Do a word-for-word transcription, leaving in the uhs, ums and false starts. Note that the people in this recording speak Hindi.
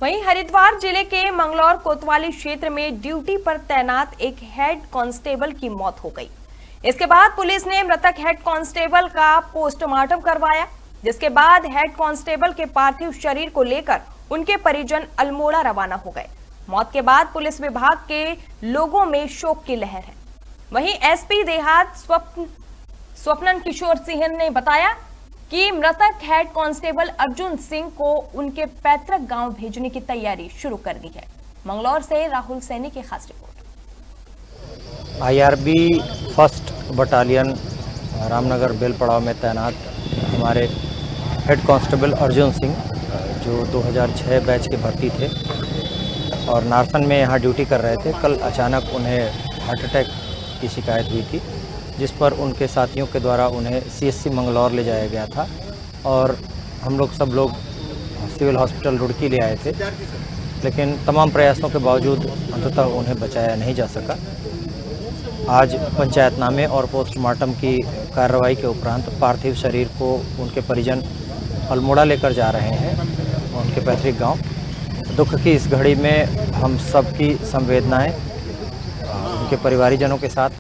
वहीं हरिद्वार जिले के मंगलौर कोतवाली क्षेत्र में ड्यूटी पर तैनात एक हेड कांस्टेबल की मौत हो गई। इसके बाद पुलिस ने मृतक हेड कांस्टेबल का पोस्टमार्टम करवाया, जिसके बाद हेड कांस्टेबल के पार्थिव शरीर को लेकर उनके परिजन अल्मोड़ा रवाना हो गए। मौत के बाद पुलिस विभाग के लोगों में शोक की लहर है। वहीं एसपी देहात स्वप्न स्वप्नन किशोर सिंह ने बताया कि मृतक हेड कांस्टेबल अर्जुन सिंह को उनके पैतृक गांव भेजने की तैयारी शुरू कर दी है। मंगलौर से राहुल सैनी की खास report. IRB first battalion Ramnagar Belparao में तैनात हमारे हेड कांस्टेबल अर्जुन सिंह, जो दो हज़ार छह बैच के भर्ती थे और नारसन में यहाँ ड्यूटी कर रहे थे, कल अचानक उन्हें हार्ट अटैक की शिकायत हुई थी, जिस पर उनके साथियों के द्वारा उन्हें सीएससी मंगलौर ले जाया गया था और हम लोग सब लोग सिविल हॉस्पिटल रुड़की ले आए थे, लेकिन तमाम प्रयासों के बावजूद अंततः उन्हें बचाया नहीं जा सका। आज पंचायतनामे और पोस्टमार्टम की कार्रवाई के उपरांत पार्थिव शरीर को उनके परिजन अल्मोड़ा लेकर जा रहे हैं, उनके पैतृक गांव। दुख की इस घड़ी में हम सबकी संवेदनाएं उनके परिवारीजनों के साथ